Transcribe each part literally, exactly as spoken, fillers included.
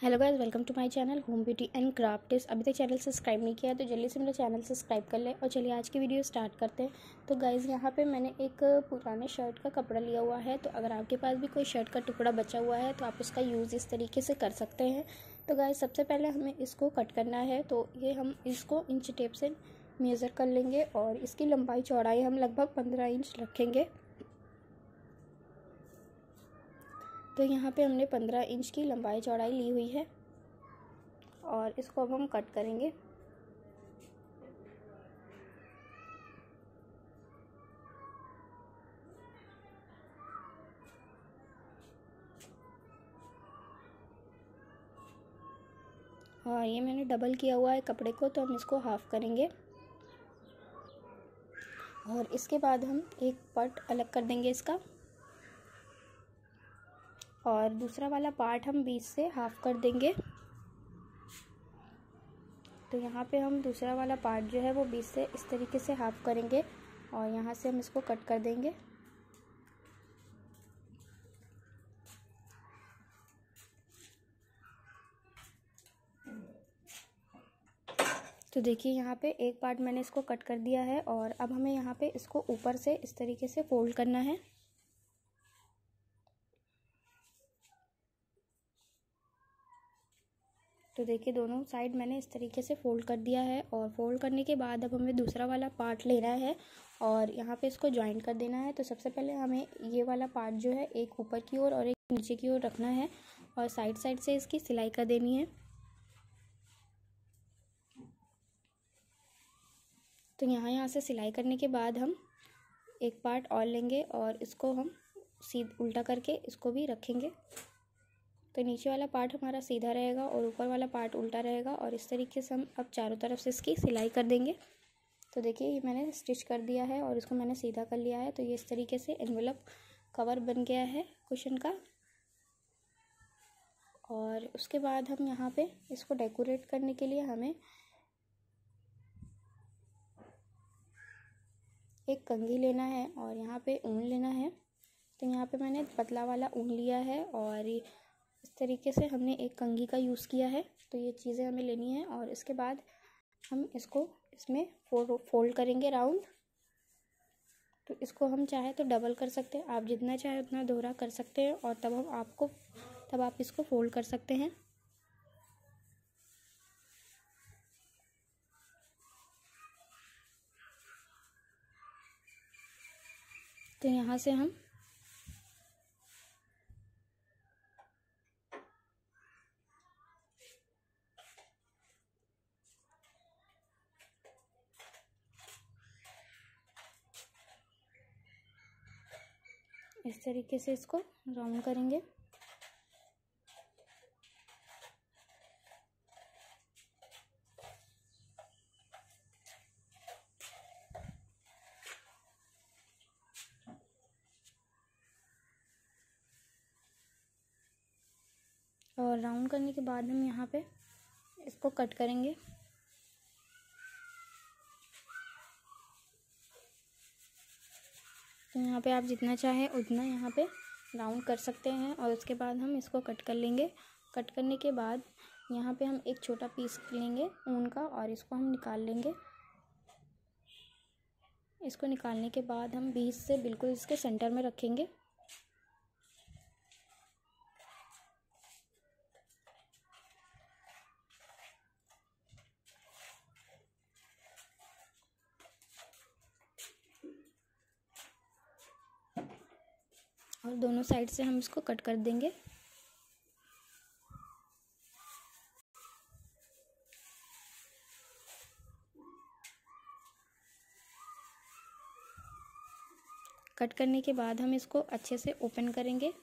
Hello guys, welcome to my channel home beauty and crafts. अभी तक channel subscribe नहीं किया तो जल्दी से मेरा चैनल सब्सक्राइब कर ले। और चलिए आज की वीडियो स्टार्ट करते हैं। तो गाइस यहाँ पे मैंने एक पुराने शर्ट का कपड़ा लिया हुआ है। तो अगर आपके पास भी कोई शर्ट का टुकड़ा बचा हुआ है तो आप उसका यूज़ इस तरीके से कर सकते हैं। तो गाइस सबसे पहले हमें इसको कट करना है। तो ये हम इसको इंच टेप से मेज़र कर लेंगे और इसकी लंबाई चौड़ाई हम लगभग पंद्रह इंच रखेंगे। तो यहाँ पे हमने पंद्रह इंच की लंबाई चौड़ाई ली हुई है और इसको अब हम कट करेंगे। और ये मैंने डबल किया हुआ है कपड़े को, तो हम इसको हाफ करेंगे और इसके बाद हम एक पार्ट अलग कर देंगे इसका और दूसरा वाला पार्ट हम बीच से हाफ कर देंगे। तो यहाँ पे हम दूसरा वाला पार्ट जो है वो बीच से इस तरीके से हाफ करेंगे और यहाँ से हम इसको कट कर देंगे। तो देखिए यहाँ पे एक पार्ट मैंने इसको कट कर दिया है और अब हमें यहाँ पे इसको ऊपर से इस तरीके से फोल्ड करना है। तो देखिए दोनों साइड मैंने इस तरीके से फोल्ड कर दिया है और फोल्ड करने के बाद अब हमें दूसरा वाला पार्ट लेना है और यहाँ पे इसको ज्वाइन कर देना है। तो सबसे पहले हमें ये वाला पार्ट जो है एक ऊपर की ओर और, और एक नीचे की ओर रखना है और साइड साइड से इसकी सिलाई कर देनी है। तो यहाँ यहाँ से सिलाई करने के बाद हम एक पार्ट और लेंगे और इसको हम सीधा उल्टा करके इसको भी रखेंगे। तो नीचे वाला पार्ट हमारा सीधा रहेगा और ऊपर वाला पार्ट उल्टा रहेगा और इस तरीके से हम अब चारों तरफ से इसकी सिलाई कर देंगे। तो देखिए ये मैंने स्टिच कर दिया है और इसको मैंने सीधा कर लिया है। तो ये इस तरीके से एनवेलप कवर बन गया है कुशन का। और उसके बाद हम यहाँ पे इसको डेकोरेट करने के लिए हमें एक कंघी लेना है और यहाँ पे ऊन लेना है। तो यहाँ पे मैंने पतला वाला ऊन लिया है और इस तरीके से हमने एक कंघी का यूज़ किया है। तो ये चीज़ें हमें लेनी है और इसके बाद हम इसको इसमें फोल्ड करेंगे राउंड। तो इसको हम चाहे तो डबल कर सकते हैं, आप जितना चाहे उतना दोहरा कर सकते हैं और तब हम आपको तब आप इसको फोल्ड कर सकते हैं। तो यहाँ से हम इस तरीके से इसको राउंड करेंगे। और राउंड करने के बाद हम यहाँ पे इसको कट करेंगे। तो यहाँ पे आप जितना चाहे उतना यहाँ पे राउंड कर सकते हैं और उसके बाद हम इसको कट कर लेंगे। कट करने के बाद यहाँ पे हम एक छोटा पीस लेंगे ऊन का और इसको हम निकाल लेंगे। इसको निकालने के बाद हम बीच से बिल्कुल इसके सेंटर में रखेंगे। और दोनों साइड से हम इसको कट कर देंगे। कट करने के बाद हम इसको अच्छे से ओपन करेंगे।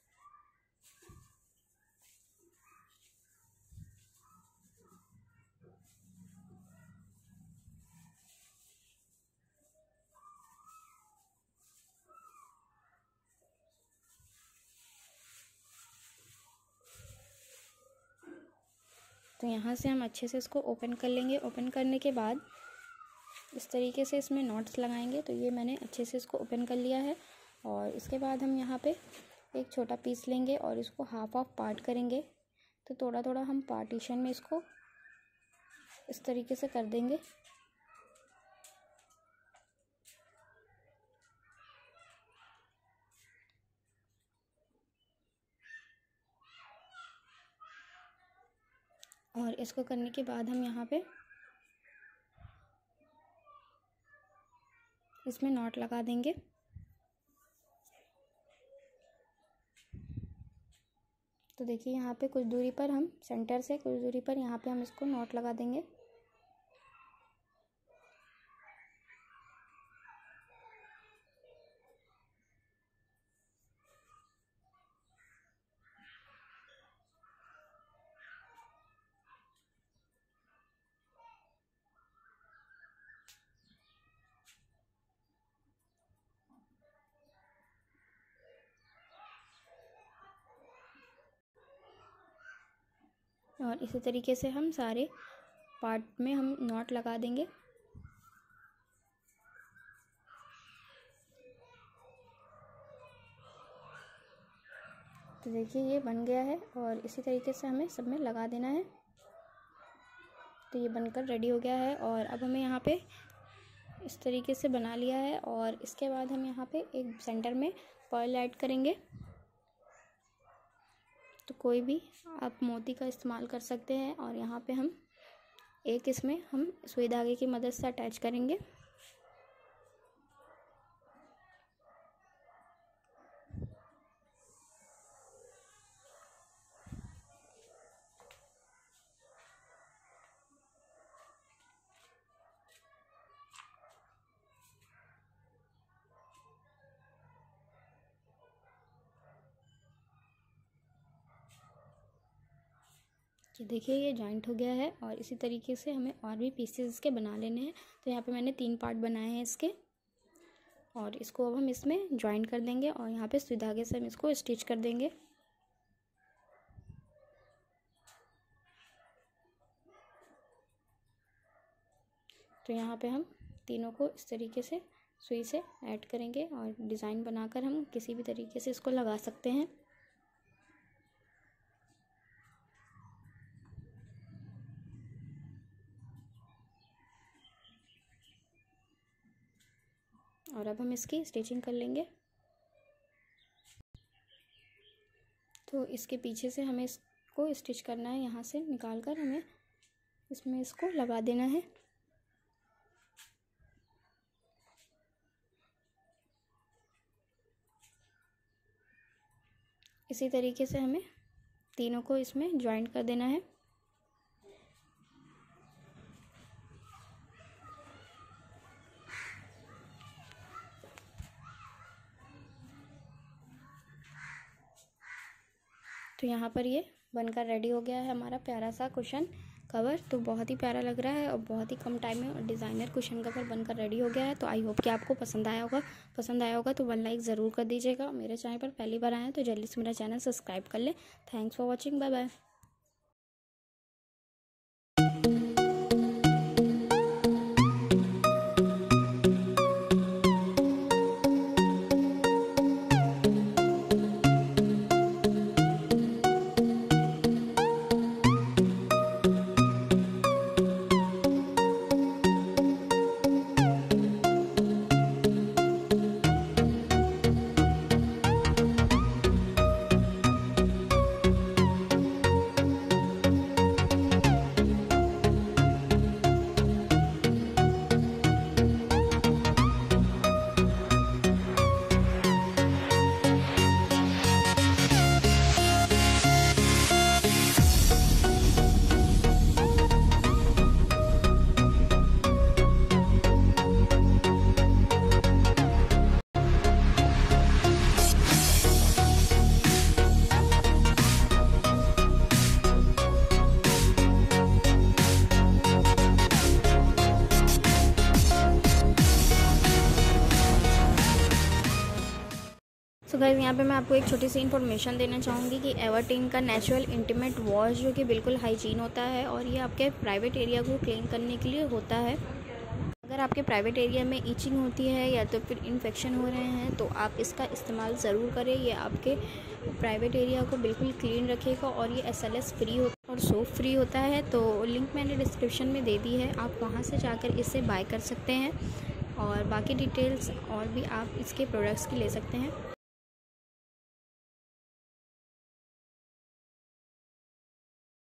तो यहाँ से हम अच्छे से इसको ओपन कर लेंगे। ओपन करने के बाद इस तरीके से इसमें नॉट्स लगाएंगे। तो ये मैंने अच्छे से इसको ओपन कर लिया है और इसके बाद हम यहाँ पे एक छोटा पीस लेंगे और इसको हाफ हाफ पार्ट करेंगे। तो थोड़ा थोड़ा हम पार्टीशन में इसको इस तरीके से कर देंगे। और इसको करने के बाद हम यहाँ पे इसमें नॉट लगा देंगे। तो देखिए यहाँ पे कुछ दूरी पर हम सेंटर से कुछ दूरी पर यहाँ पे हम इसको नॉट लगा देंगे। और इसी तरीके से हम सारे पार्ट में हम नॉट लगा देंगे। तो देखिए ये बन गया है और इसी तरीके से हमें सब में लगा देना है। तो ये बनकर रेडी हो गया है और अब हमें यहाँ पे इस तरीके से बना लिया है। और इसके बाद हम यहाँ पे एक सेंटर में पर्ल ऐड करेंगे। तो कोई भी आप मोती का इस्तेमाल कर सकते हैं। और यहाँ पे हम एक इसमें हम सुई धागे की मदद से अटैच करेंगे। ये देखिए ये जॉइंट हो गया है। और इसी तरीके से हमें और भी पीसेस इसके बना लेने हैं। तो यहाँ पे मैंने तीन पार्ट बनाए हैं इसके और इसको अब हम इसमें जॉइंट कर देंगे और यहाँ पे सुई धागे से हम इसको स्टिच कर देंगे। तो यहाँ पे हम तीनों को इस तरीके से सुई से ऐड करेंगे और डिज़ाइन बनाकर हम किसी भी तरीके से इसको लगा सकते हैं। और अब हम इसकी स्टिचिंग कर लेंगे। तो इसके पीछे से हमें इसको स्टिच करना है। यहाँ से निकाल कर हमें इसमें इसको लगा देना है। इसी तरीके से हमें तीनों को इसमें ज्वाइंट कर देना है। तो यहाँ पर ये बनकर रेडी हो गया है हमारा प्यारा सा कुशन कवर। तो बहुत ही प्यारा लग रहा है और बहुत ही कम टाइम में और डिज़ाइनर कुशन कवर बनकर रेडी हो गया है। तो आई होप कि आपको पसंद आया होगा। पसंद आया होगा तो वन लाइक ज़रूर कर दीजिएगा। मेरे चैनल पर पहली बार आए हैं तो जल्दी से मेरा चैनल सब्सक्राइब कर लें। Thanks for watching. Bye bye. So guys यहाँ पे मैं आपको एक छोटी सी इन्फॉर्मेशन देना चाहूँगी कि एवरटीन का नेचुरल इंटीमेट वॉश जो कि बिल्कुल हाइजीन होता है और ये आपके प्राइवेट एरिया को क्लीन करने के लिए होता है। अगर आपके प्राइवेट एरिया में ईचिंग होती है या तो फिर इन्फेक्शन हो रहे हैं तो आप इसका इस्तेमाल ज़रूर करें। ये आपके प्राइवेट एरिया को बिल्कुल क्लीन रखेगा और ये एस एल एस फ्री होता और सोप फ्री होता है। तो लिंक मैंने डिस्क्रिप्शन में दे दी है, आप वहाँ से जाकर इसे बाय कर सकते हैं और बाकी डिटेल्स और भी आप इसके प्रोडक्ट्स की ले सकते हैं।